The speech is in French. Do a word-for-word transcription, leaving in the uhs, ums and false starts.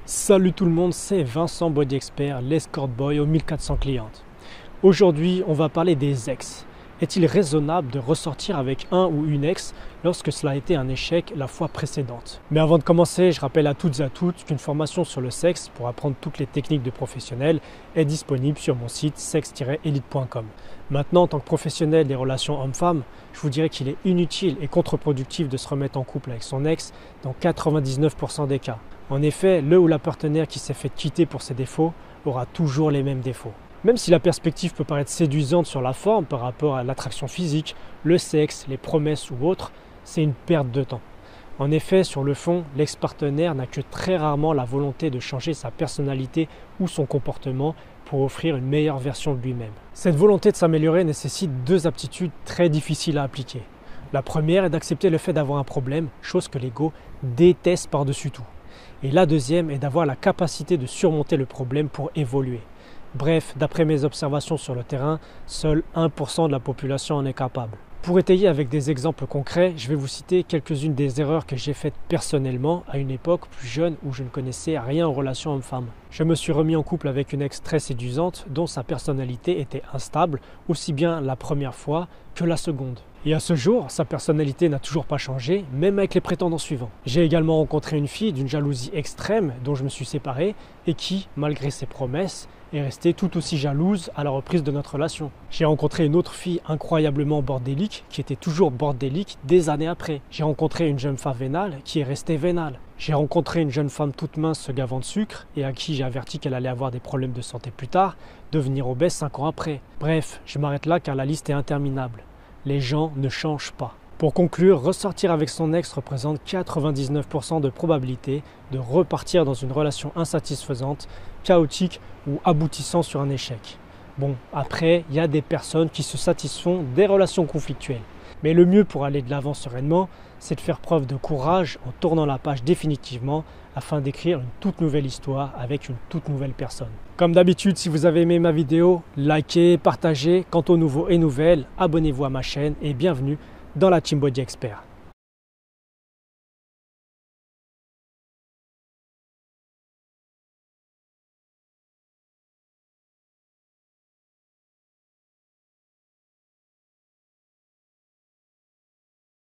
Salut tout le monde, c'est Vincent Body Expert, l'escort boy aux mille quatre cents clientes. Aujourd'hui, on va parler des ex. Est-il raisonnable de ressortir avec un ou une ex lorsque cela a été un échec la fois précédente? Mais avant de commencer, je rappelle à toutes et à tous qu'une formation sur le sexe pour apprendre toutes les techniques de professionnels est disponible sur mon site sexe tiret élite point com. Maintenant, en tant que professionnel des relations hommes-femmes, je vous dirais qu'il est inutile et contre-productif de se remettre en couple avec son ex dans quatre-vingt-dix-neuf pour cent des cas. En effet, le ou la partenaire qui s'est fait quitter pour ses défauts aura toujours les mêmes défauts. Même si la perspective peut paraître séduisante sur la forme par rapport à l'attraction physique, le sexe, les promesses ou autres, c'est une perte de temps. En effet, sur le fond, l'ex-partenaire n'a que très rarement la volonté de changer sa personnalité ou son comportement pour offrir une meilleure version de lui-même. Cette volonté de s'améliorer nécessite deux aptitudes très difficiles à appliquer. La première est d'accepter le fait d'avoir un problème, chose que l'ego déteste par-dessus tout. Et la deuxième est d'avoir la capacité de surmonter le problème pour évoluer. Bref, d'après mes observations sur le terrain, seul un pour cent de la population en est capable. Pour étayer avec des exemples concrets, je vais vous citer quelques-unes des erreurs que j'ai faites personnellement à une époque plus jeune où je ne connaissais rien aux relations hommes-femmes. Je me suis remis en couple avec une ex très séduisante dont sa personnalité était instable, aussi bien la première fois que la seconde. Et à ce jour, sa personnalité n'a toujours pas changé, même avec les prétendants suivants. J'ai également rencontré une fille d'une jalousie extrême dont je me suis séparé et qui, malgré ses promesses, est restée tout aussi jalouse à la reprise de notre relation. J'ai rencontré une autre fille incroyablement bordélique qui était toujours bordélique des années après. J'ai rencontré une jeune femme vénale qui est restée vénale. J'ai rencontré une jeune femme toute mince se gavant de sucre et à qui j'ai averti qu'elle allait avoir des problèmes de santé plus tard, devenir obèse cinq ans après. Bref, je m'arrête là car la liste est interminable. Les gens ne changent pas. Pour conclure, ressortir avec son ex représente quatre-vingt-dix-neuf pour cent de probabilité de repartir dans une relation insatisfaisante, chaotique ou aboutissant sur un échec. Bon, après, il y a des personnes qui se satisfont des relations conflictuelles. Mais le mieux pour aller de l'avant sereinement, c'est de faire preuve de courage en tournant la page définitivement afin d'écrire une toute nouvelle histoire avec une toute nouvelle personne. Comme d'habitude, si vous avez aimé ma vidéo, likez, partagez. Quant aux nouveaux et nouvelles, abonnez-vous à ma chaîne et bienvenue dans la Team Body Expert.